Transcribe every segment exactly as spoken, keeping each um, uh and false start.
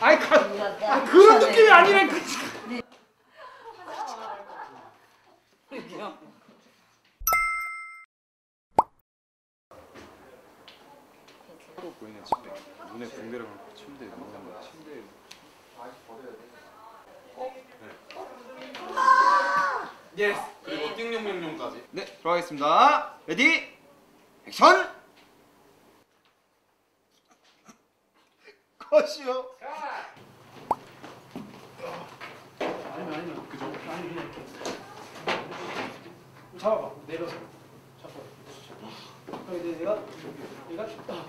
아니 가, 아, 그런 느낌이 아니라니까. 또 보이네 집에. 눈에 붕대를 감고 침대에 누워있는 거야. 침대에. 예스. 그리고 띵용용용까지. 네, 들어가겠습니다. 레디, 액션! 컷이요. 아니면 아니면 그죠? 아니 그냥 잡아봐. 내려서 잡아. 그럼 이제 내가 내가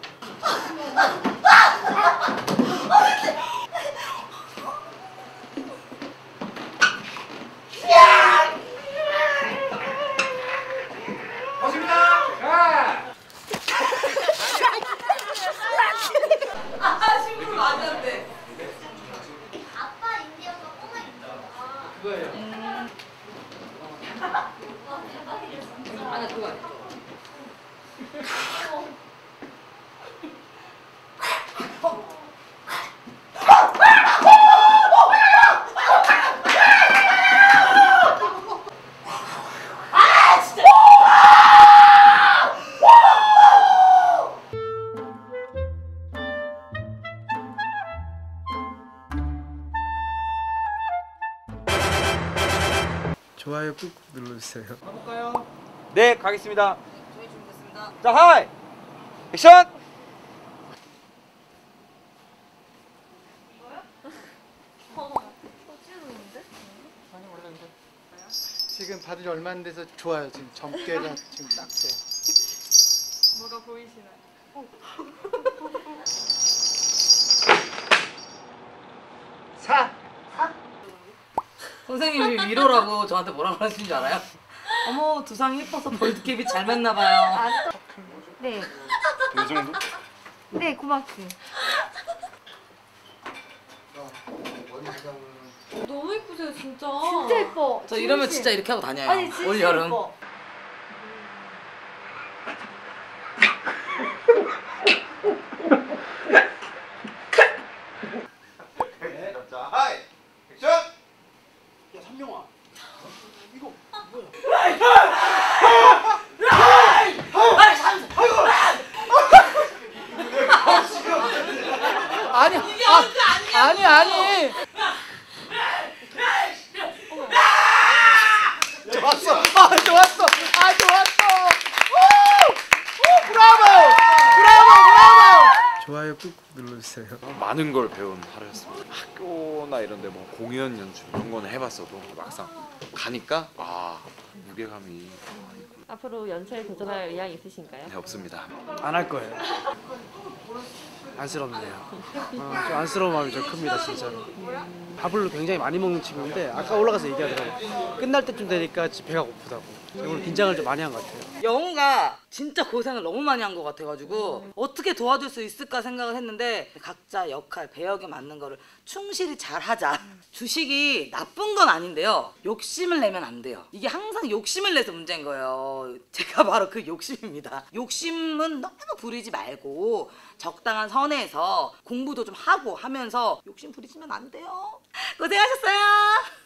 아나 그거 알죠? 좋아요 꾹꾹 눌러주세요. 가볼까요? 네, 가겠습니다. 저희 준비됐습니다. 자, 하이! 액션! 지금 다들 얼마 안 돼서 좋아요. 지금 점괘랑 지금 딱 돼요. 뭐가 보이시나요? 사! 선생님이 위로라고 저한테 뭐라고 하시는 줄 알아요? 어머 두상이 예뻐서 볼드캡이 잘 맞나봐요. 네. 이 정도? 네, 고맙지. 너무 예쁘세요, 진짜. 진짜 예뻐. 저 이러면 진짜 이렇게 하고 다녀요. 아니, 진짜 올 여름. 예뻐. 자, 하이! 액션! 야, 삼명아. 이거 뭐야? 아니, 아, 아니, 아니. 좋았어, 아, 좋았어, 아, 좋았어. 오, 오, 브라보, 브라보, 브라보. 좋아요 꾹꾹 눌러주세요. 많은 걸 배운 하루였습니다. 학교나 이런데 뭐 공연 연출 이런 거는 해봤어도 막상 가니까 아 무게감이 앞으로 연차에 도전할 의향 있으신가요? 네, 없습니다. 안 할 거예요. 안쓰럽네요. 어, 좀 안쓰러운 마음이 좀 큽니다, 진짜로. 밥을 굉장히 많이 먹는 친구인데 아까 올라가서 얘기하더라고요. 끝날 때쯤 되니까 배가 고프다고. 오늘 긴장을 좀 많이 한 것 같아요. 영우가 진짜 고생을 너무 많이 한 것 같아가지고 어떻게 도와줄 수 있을까 생각을 했는데 각자 역할, 배역에 맞는 거를 충실히 잘 하자. 주식이 나쁜 건 아닌데요. 욕심을 내면 안 돼요. 이게 항상 욕심을 내서 문제인 거예요. 제가 바로 그 욕심입니다. 욕심은 너무 부리지 말고 적당한 선에서 공부도 좀 하고 하면서 욕심 부리시면 안 돼요. 고생하셨어요.